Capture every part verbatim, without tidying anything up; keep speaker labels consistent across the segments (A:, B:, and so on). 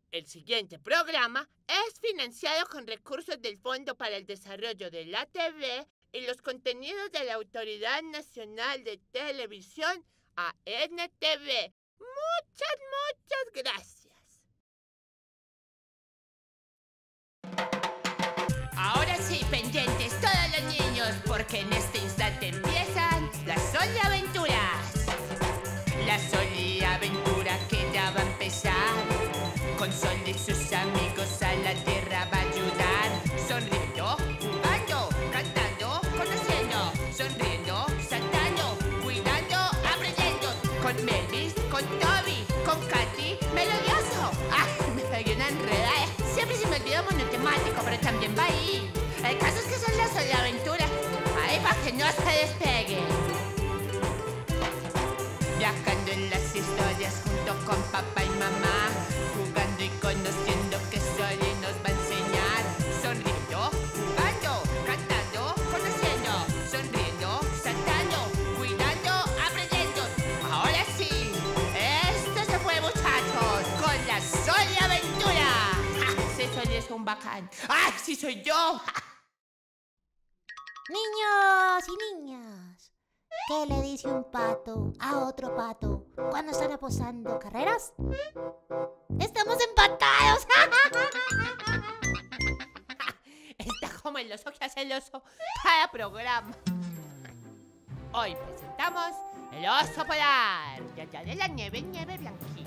A: El siguiente programa es financiado con recursos del Fondo para el Desarrollo de la T V y los contenidos de la Autoridad Nacional de Televisión, A N T V. Muchas, muchas gracias. Ahora sí, pendientes todos los niños, porque en este instante empiezan las Sol y Aventuras. La Sol y Aventura que ya va a empezar. Con Sol y sus amigos a la tierra va a ayudar. Sonriendo, jugando, cantando, conociendo. Sonriendo, saltando, cuidando, aprendiendo. Con Melvis, con Toby, con Katy, melodioso. ¡Ah! Me pegué una enredada. Siempre se me olvida monotemático, pero también va ahí. El caso es que son las Sol y Aventura. Ahí para que no se despeguen. Viajando en las historias junto con papá y mamá. Jugando y conociendo que Soli nos va a enseñar. Sonriendo, jugando, cantando, conociendo. Sonriendo, saltando, cuidando, aprendiendo. Ahora sí, esto se fue, muchachos, con la Sol y Aventura. ¡Ja! Ese Soli es un bacán. ¡Ay, sí soy yo!
B: Niños y niñas, ¿qué le dice un pato a otro pato cuando están apostando carreras? ¡Estamos empatados!
A: Está como el oso que hace el oso cada programa. Hoy presentamos el oso polar. Y allá de la nieve, nieve blanquita.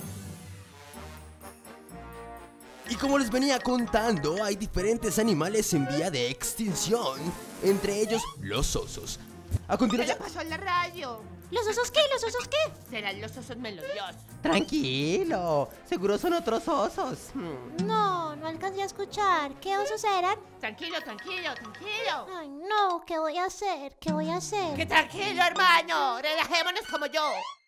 C: Y como les venía contando, hay diferentes animales en vía de extinción, entre ellos los osos. A
A: ¿Qué le
C: continuación...
A: pasó a la radio?
B: ¿Los osos qué? ¿Los osos qué?
A: Serán los osos melodiosos.
D: Tranquilo, seguro son otros osos. Hmm.
B: No, no alcancé a escuchar. ¿Qué osos eran?
A: Tranquilo, tranquilo, tranquilo.
B: Ay, no, ¿qué voy a hacer? ¿Qué voy a hacer?
A: Que tranquilo, hermano. Relajémonos como yo.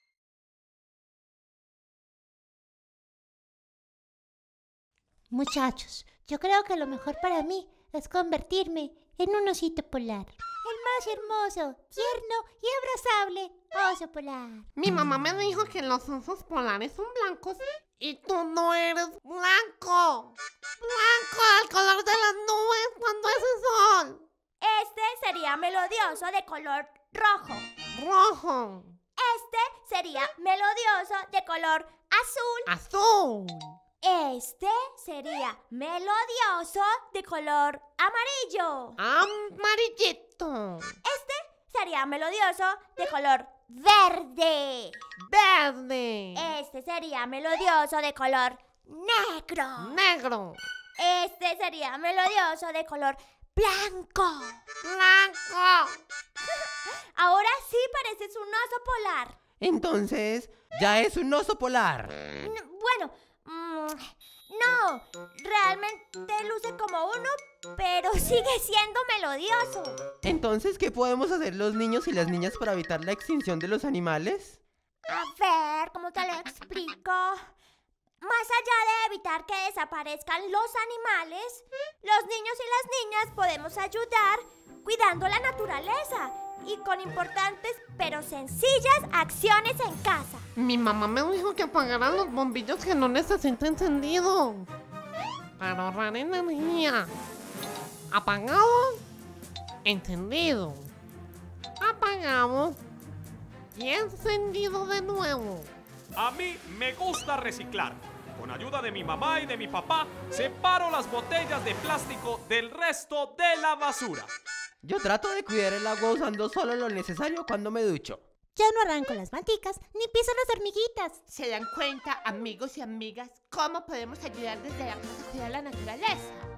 B: Muchachos, yo creo que lo mejor para mí es convertirme en un osito polar. El más hermoso, tierno y abrazable oso polar.
A: Mi mamá me dijo que los osos polares son blancos y tú no eres blanco. Blanco, el color de las nubes cuando es el sol.
E: Este sería melodioso de color rojo.
A: Rojo.
E: Este sería melodioso de color azul.
A: Azul.
E: Este sería melodioso de color amarillo.
A: Amarillito.
E: Este sería melodioso de color verde.
A: Verde.
E: Este sería melodioso de color negro.
A: Negro.
E: Este sería melodioso de color blanco.
A: Blanco.
E: Ahora sí pareces un oso polar.
D: Entonces, ya es un oso polar.
E: N- Bueno, mm, no, realmente luce como uno, pero sigue siendo melodioso.
D: Entonces, ¿qué podemos hacer los niños y las niñas para evitar la extinción de los animales?
E: A ver, ¿cómo te lo explico? Más allá de evitar que desaparezcan los animales, los niños y las niñas podemos ayudar cuidando la naturaleza y con importantes pero sencillas acciones en casa.
A: Mi mamá me dijo que apagaran los bombillos que no necesita encendido para ahorrar energía. Apagado, encendido. Apagado y encendido de nuevo.
F: A mí me gusta reciclar. Con ayuda de mi mamá y de mi papá, separo las botellas de plástico del resto de la basura.
D: Yo trato de cuidar el agua usando solo lo necesario cuando me ducho.
B: Ya no arranco las manticas ni piso las hormiguitas.
A: ¿Se dan cuenta, amigos y amigas, cómo podemos ayudar desde la casa a cuidar la naturaleza?